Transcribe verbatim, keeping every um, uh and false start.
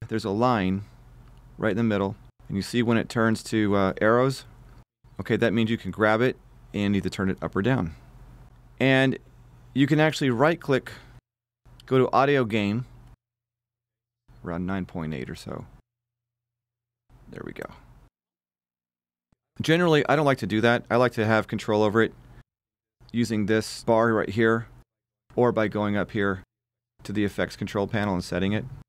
there's a line right in the middle, and you see when it turns to uh, arrows? Okay, that means you can grab it and either turn it up or down. And you can actually right-click, go to Audio Gain, around nine point eight or so. There we go. Generally, I don't like to do that. I like to have control over it using this bar right here, or by going up here to the effects control panel and setting it.